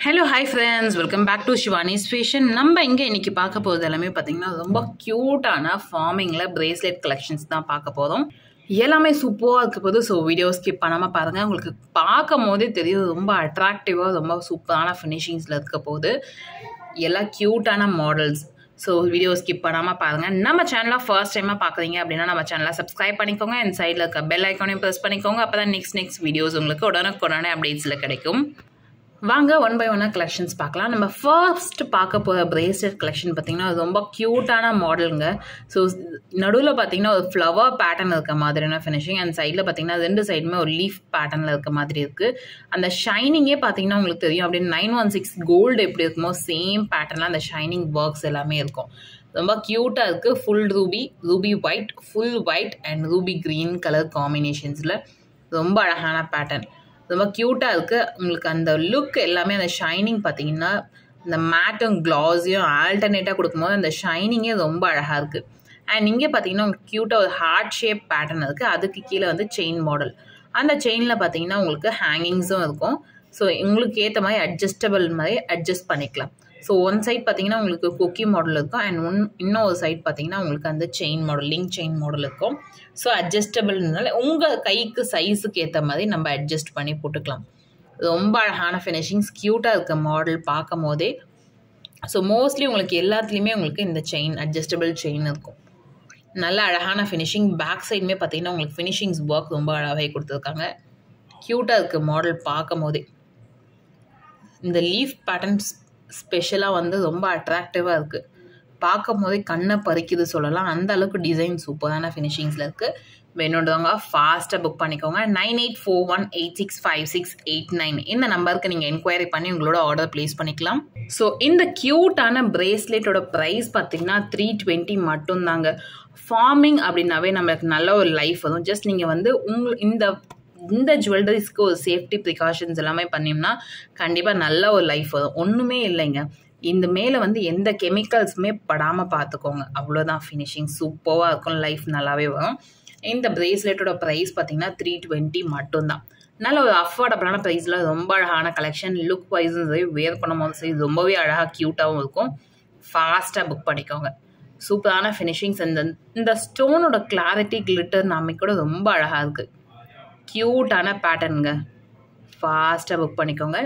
Hello, hi friends. Welcome back to Shivani's Fashion. நம்ம இங்க இன்னைக்கு பார்க்க போறது எல்லாமே பாத்தீங்கன்னா ரொம்ப கியூட்டான ஃபார்மிங்ல பிரேஸ்லெட் கலெக்ஷன்ஸ் தான் பார்க்க போறோம். எல்லாமே சூப்பரா இருக்க போது ஸோ வீடியோ ஸ்கிப் பண்ணாம பாருங்க. உங்களுக்கு பார்க்கும் போதே தெரியும் ரொம்ப அட்ராக்டிவா ரொம்ப சூப்பரான ஃபினிஷிங்ஸ்ல இருக்க போது. எல்லாம் கியூட்டான மாடல்ஸ். ஸோ வீடியோ ஸ்கிப் பண்ணாமல் பாருங்கள். நம்ம சேனலை ஃபர்ஸ்ட் டைமாக பார்க்குறீங்க அப்படின்னா நம்ம சேனலை சப்ஸ்கிரைப் பண்ணிக்கோங்க. அண்ட் சைடில் இருக்க பெல் ஐக்கானையும் ப்ரெஸ் பண்ணிக்கோங்க. அப்போ தான் நெக்ஸ்ட் வீடியோஸ் உங்களுக்கு உடனுக்குடனே அப்டேட்ஸில் கிடைக்கும். வாங்க ஒன் பை ஒன்னாக கலெக்ஷன்ஸ் பார்க்கலாம். நம்ம ஃபர்ஸ்ட் பார்க்க போகிற பிரேஸ்லெட் கலெக்ஷன் பார்த்தீங்கன்னா அது ரொம்ப க்யூட்டான மாடலுங்க. ஸோ நடுவில் பார்த்தீங்கன்னா ஒரு ஃப்ளவர் பேட்டர்ன் இருக்க மாதிரியான ஃபினிஷிங் அண்ட் சைடில் பார்த்தீங்கன்னா ரெண்டு சைடுமே ஒரு லீஃப் பேட்டர்னில் இருக்க மாதிரி இருக்குது. அந்த ஷைனிங்கே பார்த்தீங்கன்னா உங்களுக்கு தெரியும் அப்படின்னு 916 கோல்டு எப்படி இருக்குமோ சேம் பேட்டர்னில் அந்த ஷைனிங் ஒர்க்ஸ் எல்லாமே இருக்கும். ரொம்ப க்யூட்டாக இருக்குது. Full ruby white, full white and ruby green colour காம்பினேஷன்ஸில் ரொம்ப அழகான பேட்டர்ன். ரொம்ப க்யூட்டாக இருக்குது. உங்களுக்கு அந்த லுக் எல்லாமே அந்த ஷைனிங் பார்த்தீங்கன்னா இந்த மேட்டும் க்ளாஸையும் ஆல்டர்னேட்டாக கொடுக்கும்போது அந்த ஷைனிங்கே ரொம்ப அழகாக இருக்குது. அண்ட் இங்கே பார்த்தீங்கன்னா உங்களுக்கு க்யூட்டாக ஒரு ஹார்ட் ஷேப் பேட்டர்ன் இருக்குது. அதுக்கு கீழே வந்து செயின் மாடல். அந்த செயினில் பார்த்தீங்கன்னா உங்களுக்கு ஹேங்கிங்ஸும் இருக்கும். ஸோ உங்களுக்கு ஏற்ற மாதிரி அட்ஜஸ்டபிள் மாதிரி அட்ஜஸ்ட் பண்ணிக்கலாம். ஸோ ஒன் சைட் பார்த்தீங்கன்னா உங்களுக்கு கொக்கி மாடல் இருக்கும் அண்ட் இன்னொரு சைட் பார்த்தீங்கன்னா உங்களுக்கு அந்த chain model link chain model இருக்கும். ஸோ அட்ஜஸ்டபிள்னால உங்கள் கைக்கு சைஸுக்கு ஏற்ற மாதிரி நம்ம அட்ஜஸ்ட் பண்ணி போட்டுக்கலாம். ரொம்ப அழகான ஃபினிஷிங்ஸ், க்யூட்டாக இருக்க மாடல் பார்க்கும் போதே. ஸோ மோஸ்ட்லி உங்களுக்கு எல்லாத்துலேயுமே உங்களுக்கு இந்த செயின் அட்ஜஸ்டபிள் செயின் இருக்கும். நல்ல அழகான ஃபினிஷிங். பேக் சைடுமே பார்த்தீங்கன்னா உங்களுக்கு ஃபினிஷிங்ஸ் ஒர்க் ரொம்ப அழகாக கொடுத்துருக்காங்க. க்யூட்டாக இருக்க மாடல் பார்க்கும் போதே. இந்த லீஃப் பேட்டர்ன்ஸ் ஸ்பெஷலாக வந்து ரொம்ப அட்ராக்டிவாக இருக்குது. பார்க்கும் போதே கண்ணை பறிக்குது சொல்லலாம். அந்த அளவுக்கு டிசைன் சூப்பரான ஃபினிஷிங்ஸில் இருக்குது. வேணுன்றவங்க ஃபாஸ்ட்டாக புக் பண்ணிக்கோங்க. 9841865689 இந்த நம்பருக்கு நீங்கள் என்கொயரி பண்ணி உங்களோட ஆர்டர் ப்ளேஸ் பண்ணிக்கலாம். ஸோ இந்த க்யூட்டான பிரேஸ்லெட்டோட ப்ரைஸ் பார்த்தீங்கன்னா 320 மட்டும்தாங்க. ஃபார்மிங் அப்படின்னாவே நம்மளுக்கு நல்ல ஒரு லைஃப் வரும். ஜஸ்ட் நீங்கள் வந்து இந்த ஜுவல்லரிஸ்க்கு ஒரு சேஃப்டி ப்ரிகாஷன்ஸ் எல்லாமே பண்ணிங்கன்னா கண்டிப்பாக நல்ல ஒரு லைஃப் வரும். ஒன்றுமே இல்லைங்க, இந்த மேலே வந்து எந்த கெமிக்கல்ஸுமே படாமல் பார்த்துக்கோங்க. அவ்வளோதான். ஃபினிஷிங் சூப்பராக இருக்கும். லைஃப் நல்லாவே வரும். இந்த பிரேஸ்லெட்டோட ப்ரைஸ் பார்த்தீங்கன்னா 320 மட்டும்தான். நல்ல ஒரு அஃபோர்டபுளான ப்ரைஸில் ரொம்ப அழகான கலெக்ஷன். லுக் வைஸும் சரி, வேர் பண்ணும்போது சரி ரொம்பவே அழகாக க்யூட்டாகவும் இருக்கும். ஃபாஸ்ட்டாக புக் பண்ணிக்கோங்க. சூப்பரான ஃபினிஷிங்ஸ். இந்த ஸ்டோனோட கிளாரிட்டி கிளிட்டர் நாமி கூட ரொம்ப அழகாக இருக்குது. க்யூட்டான பேட்டர்னுங்க. ஃபாஸ்ட்டாக புக் பண்ணிக்கோங்க.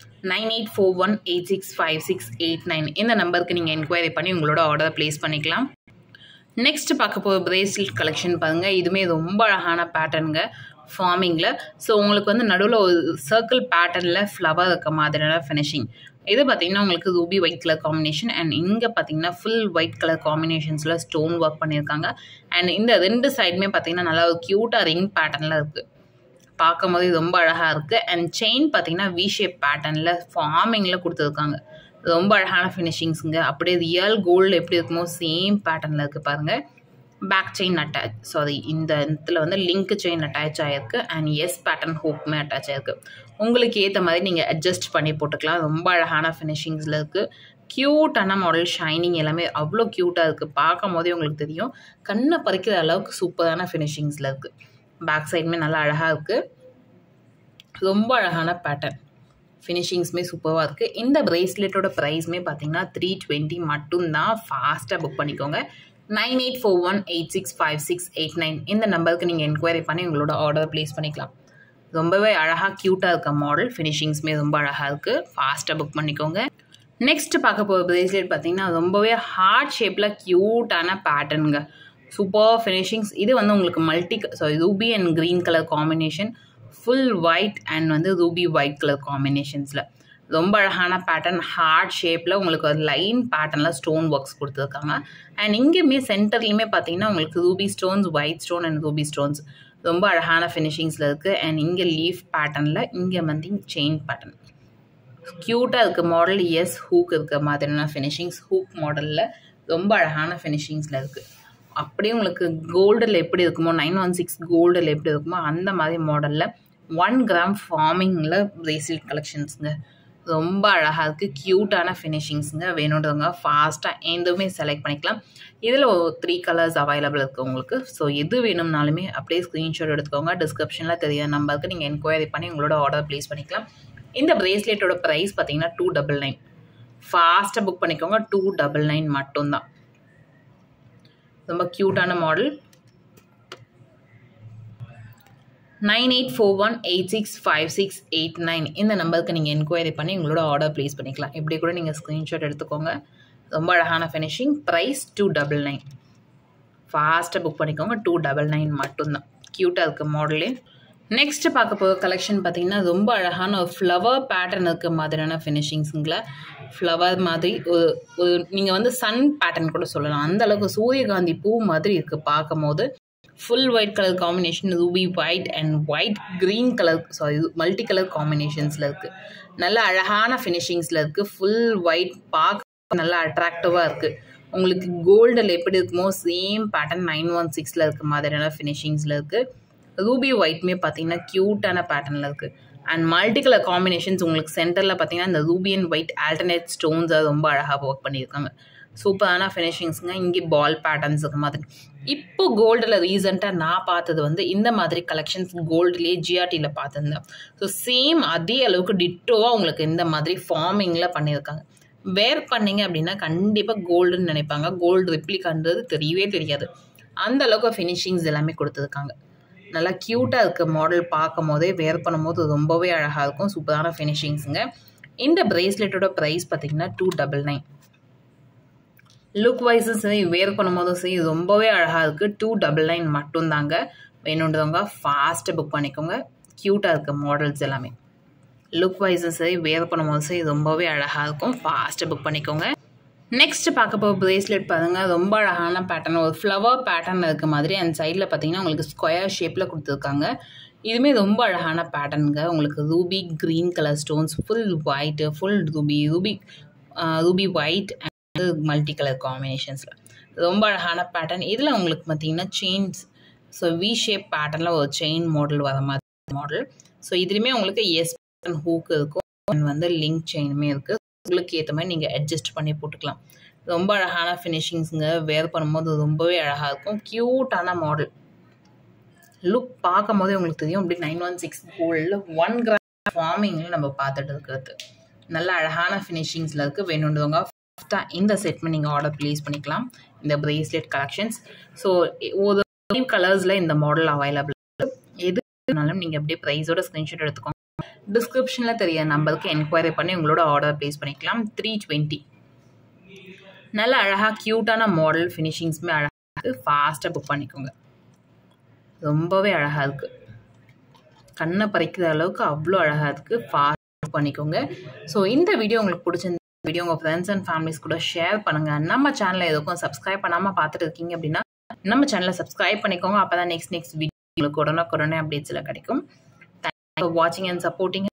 9841865689 இந்த நம்பருக்கு நீங்கள் என்கொயரி பண்ணி உங்களோட ஆர்டரை ப்ளேஸ் பண்ணிக்கலாம். நெக்ஸ்ட் பார்க்க போகிற பிரேஸ்லெட் கலெக்ஷன் பாருங்கள். இதுவுமே ரொம்ப அழகான பேட்டர்னுங்க ஃபார்மிங்கில். ஸோ உங்களுக்கு வந்து நடுவில் ஒரு சர்க்கிள் பேட்டர்னில் ஃப்ளவர் இருக்க மாதிரியான ஃபினிஷிங். இது பார்த்தீங்கன்னா உங்களுக்கு ruby white colour combination and இங்கே பார்த்தீங்கன்னா ஃபுல் ஒயிட் கலர் காம்பினேஷன்ஸில் ஸ்டோன் ஒர்க் பண்ணியிருக்காங்க. அண்ட் இந்த ரெண்டு சைடுமே பார்த்தீங்கன்னா நல்லா ஒரு க்யூட்டாக ரிங் பேட்டர்னில் இருக்குது. பார்க்கும் போது ரொம்ப அழகாக இருக்குது. அண்ட் செயின் பார்த்தீங்கன்னா வி ஷேப் பேட்டர்னில் ஃபார்மிங்கில் கொடுத்துருக்காங்க. ரொம்ப அழகான ஃபினிஷிங்ஸுங்க. அப்படியே ரியல் கோல்டு எப்படி இருக்குமோ சேம் பேட்டர்னில் இருக்குது பாருங்கள். பேக் செயின் இந்த இடத்துல வந்து லிங்க் செயின் அட்டாச் ஆகிருக்கு அண்ட் எஸ் பேட்டர்ன் ஹூக்குமே அட்டாச் ஆகிருக்கு. உங்களுக்கு ஏற்ற மாதிரி நீங்கள் அட்ஜஸ்ட் பண்ணி போட்டுக்கலாம். ரொம்ப அழகான ஃபினிஷிங்ஸில் இருக்குது. க்யூட்டான மாடல். ஷைனிங் எல்லாமே அவ்வளோ க்யூட்டாக இருக்குது. பார்க்கும் போதே உங்களுக்கு தெரியும் கண்ணை பறிக்கிற அளவுக்கு சூப்பரான ஃபினிஷிங்ஸில் இருக்குது. பேக் சைடுமே நல்லா அழகாக இருக்குது. ரொம்ப அழகான பேட்டர்ன். ஃபினிஷிங்ஸுமே சூப்பராக இருக்குது. இந்த பிரேஸ்லெட்டோட ப்ரைஸுமே பார்த்தீங்கன்னா 320 மட்டும்தான். ஃபாஸ்ட்டாக புக் பண்ணிக்கோங்க. 9841865689 இந்த நம்பருக்கு நீங்கள் என்கொயரி பண்ணி உங்களோட ஆர்டர் ப்ளேஸ் பண்ணிக்கலாம். ரொம்பவே அழகாக க்யூட்டாக இருக்க மாடல். ஃபினிஷிங்ஸுமே ரொம்ப அழகாக இருக்குது. ஃபாஸ்ட்டாக புக் பண்ணிக்கோங்க. நெக்ஸ்ட் பார்க்க போகிற பிரேஸ்லெட் பார்த்தீங்கன்னா ரொம்பவே ஹார்ட் ஷேப்பில் க்யூட்டான பேட்டர்னுங்க. Super finishings. இது வந்து உங்களுக்கு ruby and green colour combination, full white and வந்து ரூபி ஒயிட் கலர் காம்பினேஷன்ஸில் ரொம்ப அழகான பேட்டர்ன். ஹார்ட் ஷேப்பில் உங்களுக்கு ஒரு லைன் பேட்டர்னில் ஸ்டோன் ஒர்க்ஸ் கொடுத்துருக்காங்க. அண்ட் இங்கேயுமே சென்டர்லேயுமே பார்த்தீங்கன்னா உங்களுக்கு ruby stones, white stone and ruby stones ரொம்ப அழகான ஃபினிஷிங்ஸில் இருக்குது. அண்ட் இங்கே லீஃப் பேட்டர்னில் இங்கே வந்து செயின் பேட்டர்ன் க்யூட்டாக இருக்க மாடல். எஸ் ஹூக் இருக்க மாதிரியான ஃபினிஷிங்ஸ். ஹூக் மாடலில் ரொம்ப அழகான ஃபினிஷிங்ஸில் இருக்குது. அப்படியே உங்களுக்கு கோல்டில் எப்படி இருக்குமோ 916 கோல்டில் எப்படி இருக்குமோ அந்த மாதிரி மாடலில் 1 கிராம் ஃபார்மிங்கில் பிரேஸ்லெட் கலெக்ஷன்ஸுங்க. ரொம்ப அழகாக இருக்குது. க்யூட்டான ஃபினிஷிங்ஸுங்க. வேணுன்றவங்க ஃபாஸ்ட்டாக எதுவுமே செலக்ட் பண்ணிக்கலாம். இதில் 3 கலர்ஸ் அவைலபிள் இருக்குது உங்களுக்கு. ஸோ எது வேணும்னாலுமே அப்படியே ஸ்க்ரீன்ஷாட் எடுத்துக்கோங்க. டிஸ்கிரிப்ஷனில் தெரியாத நம்பருக்கு நீங்கள் என்கொயரி பண்ணி உங்களோட ஆர்டர் ப்ளேஸ் பண்ணிக்கலாம். இந்த பிரேஸ்லெட்டோட ப்ரைஸ் பார்த்தீங்கன்னா 299. ஃபாஸ்ட்டாக புக் பண்ணிக்கோங்க. 299 மட்டும்தான். ரொம்ப க்யூட்டான மாடல். 9841865689 இந்த நம்பருக்கு நீங்கள் என்கொயரி பண்ணி உங்களோட ஆர்டர் ப்ளேஸ் பண்ணிக்கலாம். இப்படி கூட நீங்கள் ஸ்க்ரீன்ஷாட் எடுத்துக்கோங்க. ரொம்ப அழகான ஃபினிஷிங். ப்ரைஸ் 299. ஃபாஸ்ட்டாக புக் பண்ணிக்கோங்க. 299 மட்டும்தான். க்யூட்டாக இருக்குது மாடலே. நெக்ஸ்ட் பார்க்க போகிற கலெக்ஷன் பார்த்தீங்கன்னா ரொம்ப அழகான ஒரு ஃப்ளவர் பேட்டர்ன் இருக்க மாதிரியான ஃபினிஷிங்ஸுங்கள. ஃப்ளவர் மாதிரி ஒரு நீங்கள் வந்து சன் பேட்டர்ன் கூட சொல்லலாம். அந்தளவுக்கு சூரியகாந்தி பூ மாதிரி இருக்குது பார்க்கும் போது. Full white colour combination, ruby white and white green colour, multi colour காம்பினேஷன்ஸில் இருக்குது. நல்ல அழகான ஃபினிஷிங்ஸில் இருக்குது. ஃபுல் ஒயிட் பார்க்க நல்லா அட்ராக்டிவாக இருக்குது. உங்களுக்கு கோல்டில் எப்படி இருக்குமோ சேம் பேட்டர்ன் 916 இருக்க மாதிரியான ஃபினிஷிங்ஸில் இருக்குது. ரூபி ஒயிட்மே பார்த்தீங்கன்னா க்யூட்டான பேட்டர்னில் இருக்குது. அண்ட் மல்டி கலர் காம்பினேஷன்ஸ் உங்களுக்கு சென்டரில் பார்த்தீங்கன்னா இந்த ரூபி அண்ட் ஒயிட் ஆல்டர்னேட் ஸ்டோன்ஸை ரொம்ப அழகாக ஒர்க் பண்ணியிருக்காங்க. சூப்பரான ஃபினிஷிங்ஸுங்க. இங்கே பால் பேட்டர்ன்ஸ் இருக்க மாதிரி. இப்போ கோல்டில் ரீசெண்டாக நான் பார்த்தது வந்து இந்த மாதிரி கலெக்ஷன்ஸ் கோல்டுலேயே ஜிஆர்டியில் பார்த்துருந்தேன். ஸோ சேம் அதே அளவுக்கு டிட்டோவாக உங்களுக்கு இந்த மாதிரி ஃபார்மிங்கில் பண்ணியிருக்காங்க. வேர் பண்ணிங்க அப்படின்னா கண்டிப்பாக கோல்டுன்னு நினைப்பாங்க. கோல்டு ரிப்ளிகான்றது தெரியவே தெரியாது. அந்த அளவுக்கு ஃபினிஷிங்ஸ் எல்லாமே கொடுத்துருக்காங்க. நல்லா க்யூட்டாக இருக்க மாடல். பார்க்கும் போதே வேர் பண்ணும்போது ரொம்பவே அழகாக இருக்கும். சூப்பரான ஃபினிஷிங்ஸுங்க. இந்த பிரேஸ்லெட்டோட ப்ரைஸ் பார்த்தீங்கன்னா 299. லுக் வைஸும் சரி வேர் பண்ணும்போதும் சரி ரொம்பவே அழகாக இருக்குது. 299 மட்டும்தாங்க. வேணுன்றவங்க ஃபாஸ்ட்டு புக் பண்ணிக்கோங்க. க்யூட்டாக இருக்க மாடல்ஸ் எல்லாமே. லுக் வைஸும் சரி வேர் பண்ணும்போதும் சரி ரொம்பவே அழகாக இருக்கும். ஃபாஸ்ட்டு புக் பண்ணிக்கோங்க. நெக்ஸ்ட் பார்க்க போகிற பிரேஸ்லெட் பாருங்கள். ரொம்ப அழகான பேட்டர்ன், ஒரு ஃப்ளவர் பேட்டர்ன் இருக்க மாதிரி. அண்ட் சைடில் பார்த்தீங்கன்னா உங்களுக்கு ஸ்கொயர் ஷேப்பில் கொடுத்துருக்காங்க. இதுவுமே ரொம்ப அழகான பேட்டர்னுங்க. உங்களுக்கு ruby green colour stones, full white, full ruby white and multi colour காம்பினேஷன்ஸில் ரொம்ப அழகான பேட்டர்ன். இதில் உங்களுக்கு பார்த்தீங்கன்னா செயின்ஸ், ஸோ வி ஷேப் பேட்டர்னில் ஒரு செயின் மாடல் வர மாதிரி மாடல். ஸோ இதுலேயுமே உங்களுக்கு எஸ் பேட்டர்ன் ஹூக் இருக்கும். அண்ட் வந்து லிங்க் செயினுமே இருக்குது. உங்களுக்கு ஏற்ற மாதிரி நீங்கள் அட்ஜஸ்ட் பண்ணி போட்டுக்கலாம். ரொம்ப அழகான ஃபினிஷிங்ஸுங்க. வேர் பண்ணும்போது ரொம்பவே அழகாக இருக்கும். க்யூட்டான மாடல். லுக் பார்க்கும் போதே உங்களுக்கு தெரியும். அப்படி 916 கோல்டில் 1 கிராம் ஃபார்மிங்கில் நம்ம பார்த்துட்டு இருக்கிறது. நல்ல அழகான ஃபினிஷிங்ஸில் இருக்குது. வேணுன்றவங்க ஃபஸ்ட்டாக இந்த செட்மெண்ட் நீங்கள் ஆர்டர் ப்ளேஸ் பண்ணிக்கலாம். இந்த பிரேஸ்லெட் கலெக்ஷன்ஸ். ஸோ ஒரு 5 கலர்ஸில் இந்த மாடல் அவைலபிள். எதுனாலும் நீங்கள் அப்படியே ப்ரைஸோட ஸ்க்ரீன்ஷாட் எடுத்துக்கோங்க. டிஸ்கிரிப்ஷனில் தெரிய நம்பருக்கு என்கொயரி பண்ணி உங்களோட ஆர்டர் ப்ளேஸ் பண்ணிக்கலாம். 320. நல்ல அழகாக க்யூட்டான மாடல். ஃபினிஷிங்ஸுமே அழகாக இருக்குது. ஃபாஸ்ட்டாக புக் பண்ணிக்கோங்க. ரொம்பவே அழகாக இருக்குது. கண்ணை பறிக்கிற அளவுக்கு அவ்வளோ அழகாக இருக்குது. ஃபாஸ்ட் புக் பண்ணிக்கோங்க. ஸோ இந்த வீடியோ உங்களுக்கு பிடிச்சிருந்த வீடியோ உங்கள் ஃப்ரெண்ட்ஸ் அண்ட் ஃபேமிலிஸ் கூட ஷேர் பண்ணுங்கள். நம்ம சேனலை எதுக்கும் சப்ஸ்கிரைப் பண்ணாமல் பார்த்துட்டு இருக்கீங்க அப்படின்னா நம்ம சேனலை சப்ஸ்கிரைப் பண்ணிக்கோங்க. அப்போ தான் நெக்ஸ்ட் வீடியோ உங்களுக்கு உடனே அப்டேட்ஸில் கிடைக்கும். Thanks for watching and supporting.